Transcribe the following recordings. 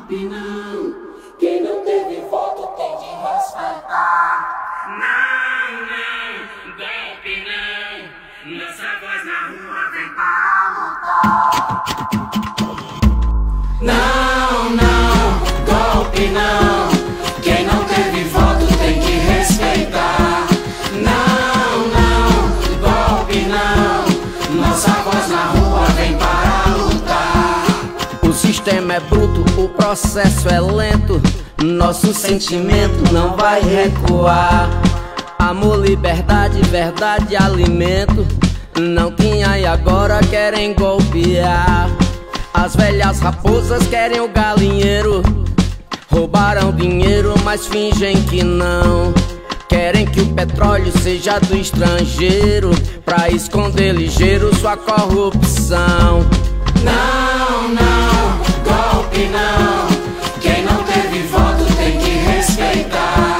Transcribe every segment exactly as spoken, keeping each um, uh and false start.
golpe não. Quem não teve voto tem de respeitar. Não, não, golpe não. Nossa voz na rua vem para lutar. Não, não, golpe não. Quem não teve voto tem que respeitar. Não, não, golpe não. Nossa voz na rua vem para lutar. O sistema é bruto, o processo é lento. Nosso sentimento não vai recuar. Amor, liberdade, verdade, alimento. Não tinha e agora querem golpear. As velhas raposas querem o galinheiro. Roubaram dinheiro, mas fingem que não. Querem que o petróleo seja do estrangeiro, pra esconder ligeiro sua corrupção. Não, não, golpe não. Quem não teve voto tem que respeitar.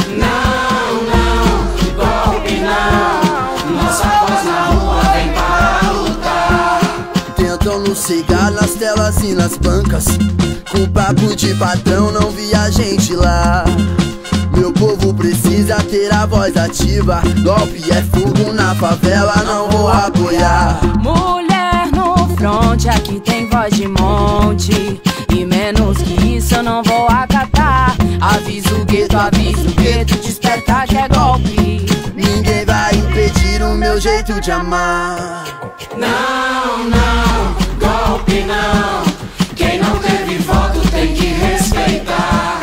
Não, não, golpe não. Nossa voz na rua vem para lutar. Tentam nos cegar nas telas e nas bancas. Com papo de patrão não vi a gente lá. Meu povo precisa ter a voz ativa. Golpe é fogo na favela, não vou apoiar. Mulher no fronte, aqui tem voz de monte. E menos que isso eu não vou acatar. Avisa o gueto, avisa o gueto, despertar que é golpe. Ninguém vai impedir o meu jeito de amar. Não, não, golpe não. Quem não teve voto tem que respeitar.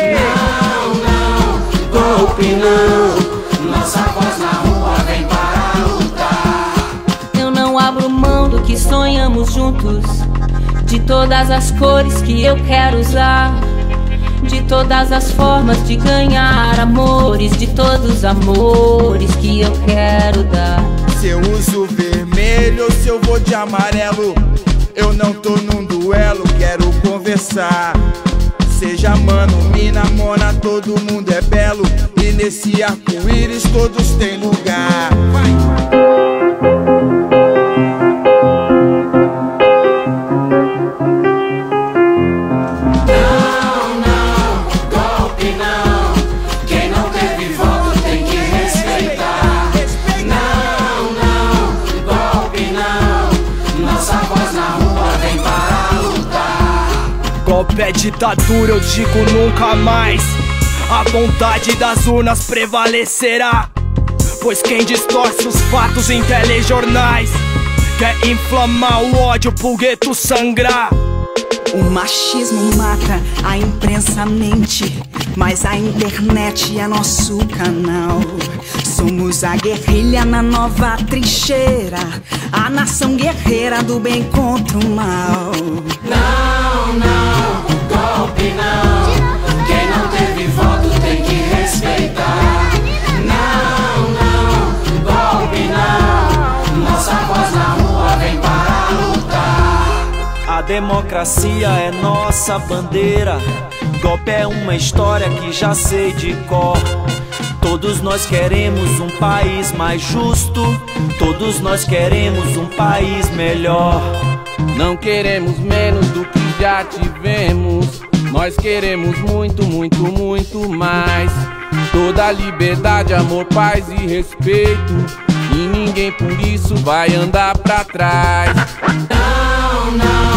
Não, não, golpe não. Nossa voz na rua vem para lutar. Eu não abro mão do que sonhamos juntos, de todas as cores que eu quero usar, de todas as formas de ganhar amores, de todos os amores que eu quero dar. Se eu uso vermelho ou se eu vou de amarelo, eu não tô num duelo, quero conversar. Seja mano, mina, mona, todo mundo é belo. E nesse arco-íris todos têm lugar. Vai! Golpe é ditadura, eu digo nunca mais. A vontade das urnas prevalecerá, pois quem distorce os fatos em telejornais quer inflamar o ódio pro gueto sangrar. O machismo mata, a imprensa mente, mas a internet é nosso canal. Somos a guerrilha na nova trincheira, a nação guerreira do bem contra o mal. Não, não, golpe não. Quem não teve voto tem que respeitar. Não, não, golpe não. Nossa voz na rua vem para lutar. A democracia é nossa bandeira. Golpe é uma história que já sei de cor. Todos nós queremos um país mais justo. Todos nós queremos um país melhor. Não queremos menos do que já tivemos. Nós queremos muito, muito, muito mais. Toda liberdade, amor, paz e respeito. E ninguém por isso vai andar pra trás. Não, não.